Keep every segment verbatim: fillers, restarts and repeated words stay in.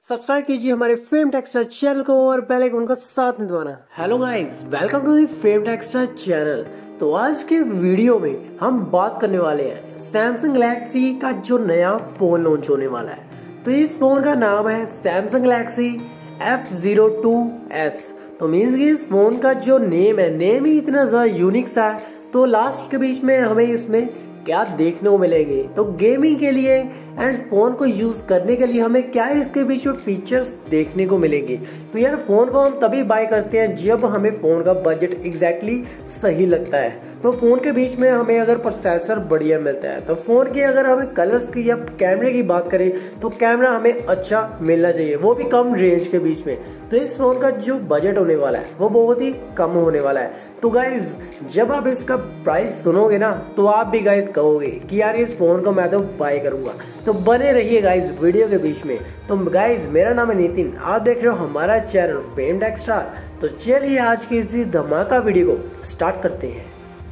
Subscribe कीजिए हमारे fame textile channel को और बेल आइकन का साथ में दबाना। Hello guys, welcome to the fame textile channel. तो आज के वीडियो में हम बात करने वाले हैं सैमसंग गैलेक्सी का जो नया फोन लॉन्च होने वाला है। तो इस फोन का नाम है Samsung Galaxy F zero two S. तो मीन्स कि इस फोन का जो नेम है, नेम ही इतना ज्यादा यूनिक सा है। तो लास्ट के बीच में हमें इसमें क्या देखने को मिलेंगे, तो गेमिंग के लिए एंड फोन को यूज करने के लिए हमें क्या इसके बीच में फीचर्स देखने को मिलेंगे। तो यार फोन को हम तभी बाय करते हैं जब हमें फोन का बजट एग्जैक्टली सही लगता है। तो फोन के बीच में हमें अगर प्रोसेसर बढ़िया मिलता है, तो फोन की अगर हमें कलर्स की या कैमरे की बात करें तो कैमरा हमें अच्छा मिलना चाहिए, वो भी कम रेंज के बीच में। तो इस फोन का जो बजट होने वाला है वो बहुत ही कम होने वाला है। तो गाइज जब आप इसका प्राइस सुनोगे ना तो आप भी गाइज कहोगे कि यार इस फोन को मैं तो बाय करूंगा। तो बने रहिए गाइज वीडियो के बीच में। तो गाइज मेरा नाम है नितिन, आप देख रहे हो हमारा चैनल फेम टेक्सटाइल। तो चलिए आज की इसी धमाका वीडियो को स्टार्ट करते हैं।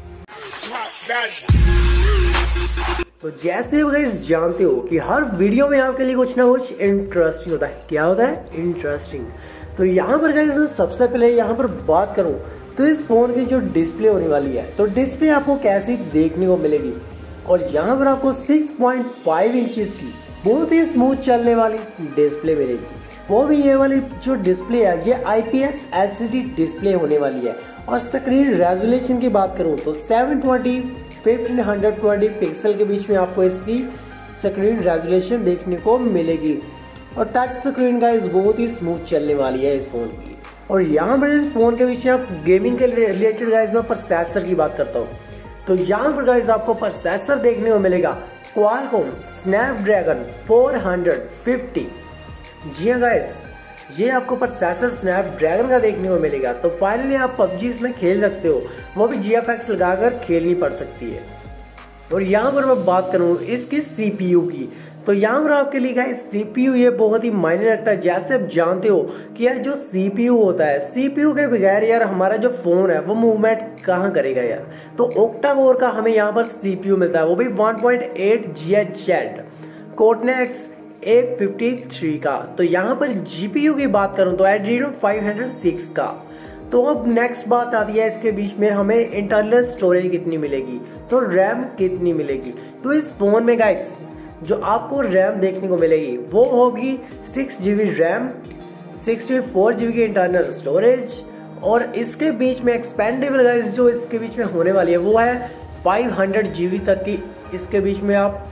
तो जैसे आप गाइज जानते हो कि हर वीडियो में आपके लिए कुछ ना कुछ इंटरेस्टिंग होता है। क्या होता है? इंटरेस्टिंग। तो यहाँ पर गाइज मैं सबसे पहले यहाँ पर बात करूँ तो इस फोन की जो डिस्प्ले होने वाली है, तो डिस्प्ले आपको कैसी देखने को मिलेगी। और यहाँ पर आपको सिक्स पॉइंट फाइव इंचेस की बहुत ही स्मूथ चलने वाली डिस्प्ले मिलेगी। वो भी ये वाली जो डिस्प्ले है ये I P S L C D display होने वाली है। और स्क्रीन रेजोल्यूशन की बात करूँ तो seven twenty fifteen hundred twenty pixel के बीच में आपको इसकी स्क्रीन रेजोल्यूशन देखने को मिलेगी। और टच स्क्रीन का इस बहुत ही स्मूथ चलने वाली है इस फोन की। और यहाँ पर इस फोन के बीच में आप गेमिंग के रिलेटेड गाइज में प्रोसेसर की बात करता हूँ। तो यहाँ पर गाइज आपको प्रोसेसर देखने को मिलेगा क्वालकॉम स्नैपड्रैगन फोर फिफ्टी। जी हाँ गाइज, ये आपको प्रोसेसर स्नैपड्रैगन का देखने को मिलेगा। तो फाइनली आप पबजी इसमें खेल सकते हो, वो भी जी एफ एक्स लगाकर खेलनी पड़ सकती है। और यहाँ पर मैं बात करूँ इसकी सी पी यू की, तो यहाँ पर आपके लिए गाइस सी पी यू ये बहुत ही मायने रखता है। जैसे आप जानते हो कि यार जो सी पी यू होता है, सी पी यू के बगैर यार हमारा जो फोन है वो मूवमेंट कहाँ करेगा यार। तो ओक्टा कोर का हमें यहाँ पर सी पी यू मिलता है, वो भी one point eight G H Z Cortex A fifty three का। तो यहाँ पर जी पी यू की बात करूँ तो एड्रीनो फाइव हंड्रेड सिक्स का। तो अब नेक्स्ट बात आती है इसके बीच में हमें इंटरनल स्टोरेज कितनी मिलेगी, तो रैम कितनी मिलेगी। तो इस फोन में गाइस जो आपको रैम देखने को मिलेगी वो होगी six G B RAM, sixty four G B की इंटरनल स्टोरेज। और इसके बीच में एक्सपेंडेबल गाइस जो इसके बीच में होने वाली है वो है फाइव हंड्रेड जी बी तक की। इसके बीच में आप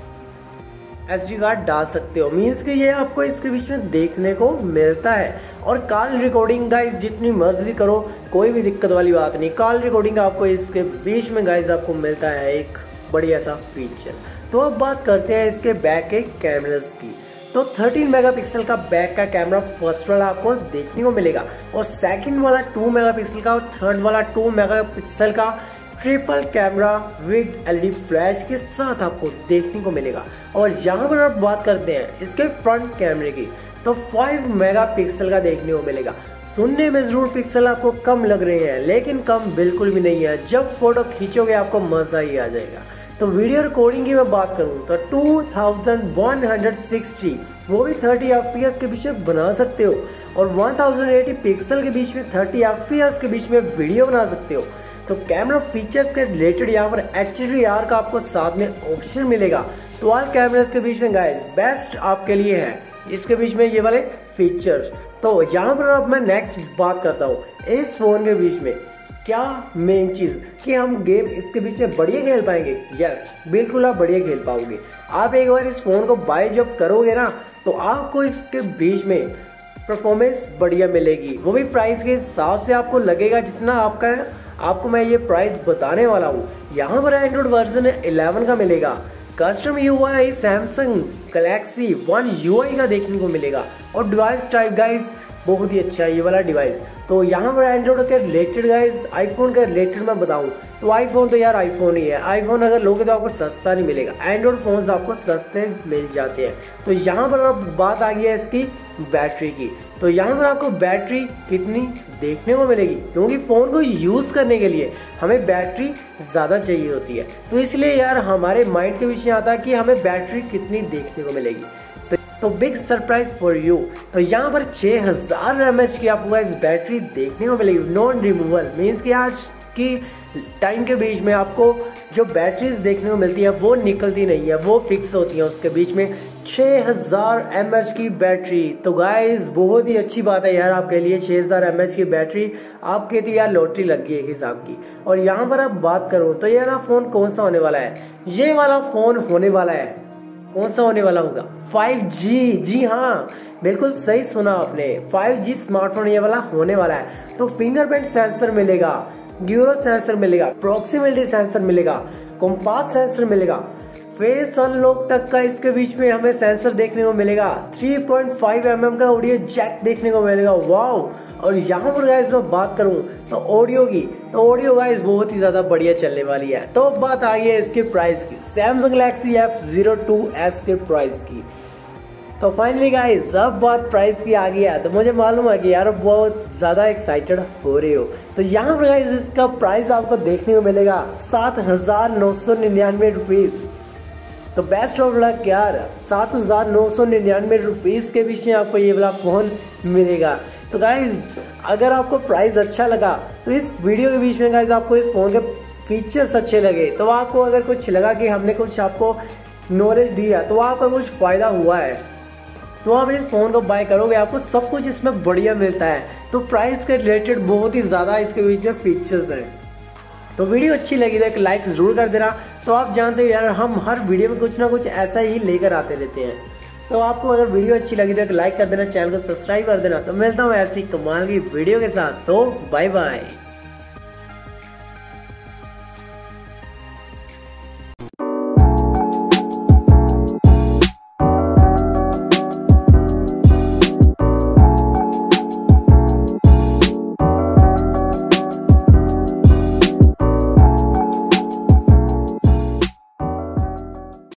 एस डी कार्ड डाल सकते हो। मीन्स कि ये आपको इसके बीच में देखने को मिलता है। और कॉल रिकॉर्डिंग गाइस जितनी मर्जी करो, कोई भी दिक्कत वाली बात नहीं। कॉल रिकॉर्डिंग आपको इसके बीच में गाइस आपको मिलता है एक बढ़िया सा फीचर। तो अब बात करते हैं इसके बैक के कैमरास की। तो थर्टीन मेगापिक्सल का बैक का कैमरा फर्स्ट वाला आपको देखने को मिलेगा, और सेकंड वाला टू मेगापिक्सल का, और थर्ड वाला टू मेगापिक्सल का triple camera with L E D flash के साथ आपको देखने को मिलेगा। और यहाँ पर आप बात करते हैं इसके फ्रंट कैमरे की, तो फाइव मेगापिक्सल का देखने को मिलेगा। सुनने में जरूर पिक्सल आपको कम लग रहे हैं, लेकिन कम बिल्कुल भी नहीं है। जब फोटो खींचोगे आपको मजा ही आ जाएगा। तो वीडियो रिकॉर्डिंग की मैं बात करूं तो two thousand one hundred sixty वो भी थर्टी एफ पी एस के बीच में बना सकते हो, और वन थाउजेंड एटी पिक्सल के बीच में थर्टी एफ पी एस के बीच में वीडियो बना सकते हो। तो कैमरा फीचर्स के रिलेटेड यहाँ पर एच डी आर का आपको साथ में ऑप्शन मिलेगा। तो ऑल कैमरास के बीच में गाइस बेस्ट आपके लिए है इसके बीच में ये वाले फीचर्स। तो यहाँ पर अब मैं नेक्स्ट बात करता हूँ इस फोन के बीच में क्या मेन चीज कि हम गेम इसके बीच में बढ़िया खेल पाएंगे। यस, बिल्कुल आप बढ़िया खेल पाओगे। आप एक बार इस फोन को बाय जब करोगे ना तो आपको इसके बीच में परफॉर्मेंस बढ़िया मिलेगी, वो भी प्राइस के हिसाब से आपको लगेगा जितना आपका है। आपको मैं ये प्राइस बताने वाला हूँ। यहाँ पर एंड्रॉइड वर्जन इलेवन का मिलेगा, custom U I Samsung Galaxy one U I का देखने को मिलेगा। और डिवाइस टाइप गाइज बहुत ही अच्छा है ये वाला डिवाइस। तो यहाँ पर एंड्रॉइड के रिलेटेड गाइज आईफोन के रिलेटेड मैं बताऊँ तो आईफोन तो यार आईफोन ही है। आईफोन अगर लोगे तो आपको सस्ता नहीं मिलेगा, एंड्रॉइड फोन आपको सस्ते मिल जाते हैं। तो यहाँ पर अब बात आ गई है इसकी बैटरी की। तो यहाँ पर आपको बैटरी कितनी देखने को मिलेगी, क्योंकि फोन को यूज करने के लिए हमें बैटरी ज्यादा चाहिए होती है। तो इसलिए यार हमारे माइंड के बीच में आता है कि हमें बैटरी कितनी देखने को मिलेगी। तो तो बिग सरप्राइज फॉर यू। तो यहाँ पर छः हज़ार एम एच की आपको इस बैटरी देखने को मिलेगी, नॉन रिमूवल। मीन्स कि आज की टाइम के बीच में आपको जो बैटरीज देखने को मिलती है वो निकलती नहीं है, वो फिक्स होती है उसके बीच में। छः हज़ार एम एच की बैटरी, तो गाइस बहुत ही अच्छी बात है यार आपके लिए। छः हज़ार एम एच की बैटरी आपके लिए यार लॉटरी लग गई है हिसाब की। और यहाँ पर आप बात करूँ तो ये ना फ़ोन कौन सा होने वाला है, ये वाला फ़ोन होने वाला है, कौन सा होने वाला होगा, फाइव जी। जी हाँ, बिल्कुल सही सुना आपने, फाइव जी स्मार्टफोन ये वाला होने वाला है। तो फिंगरप्रिंट सेंसर मिलेगा, ड्यूरो सेंसर मिलेगा, प्रॉक्सिमिटी सेंसर मिलेगा, कंपास सेंसर मिलेगा, फेस अनलॉक तक का इसके बीच में हमें सेंसर देखने को मिलेगा। Three point five M M का ऑडियो जैक देखने को मिलेगा, वाओ। और यहाँ पर गाइस मैं बात करूँ तो ऑडियो की, तो ऑडियो गाइस बहुत ही ज़्यादा बढ़िया चलने वाली है। तो बात आ गई है इसके प्राइस की, Samsung Galaxy F zero two S के प्राइस की। तो फाइनली गाइस अब बात प्राइस की आ गया है, तो मुझे मालूम है कि यार बहुत ज़्यादा एक्साइटेड हो रहे हो। तो यहाँ पर गाइस इसका प्राइस आपको देखने को मिलेगा सात हज़ार नौ सौ निन्यानवे रुपीज़। तो बेस्ट ऑफ लक यार, सात हज़ार नौ सौ निन्यानवे रुपीज़ के बीच में आपको ये वाला फ़ोन मिलेगा। तो गाइज अगर आपको प्राइस अच्छा लगा तो इस वीडियो के बीच में गाइज आपको इस फ़ोन के फीचर्स अच्छे लगे, तो आपको अगर कुछ लगा कि हमने कुछ आपको नॉलेज दिया तो आपका कुछ फ़ायदा हुआ है, तो आप इस फ़ोन को बाय करोगे, आपको सब कुछ इसमें बढ़िया मिलता है। तो प्राइस के रिलेटेड बहुत ही ज़्यादा इसके बीच में फीचर्स हैं। तो वीडियो अच्छी लगी तो एक लाइक ज़रूर कर देना। तो आप जानते हो यार हम हर वीडियो में कुछ ना कुछ ऐसा ही लेकर आते रहते हैं। तो आपको अगर वीडियो अच्छी लगी तो एक लाइक कर देना, चैनल को सब्सक्राइब कर देना। तो मिलता हूँ ऐसी कमाल की वीडियो के साथ, तो बाय बाय।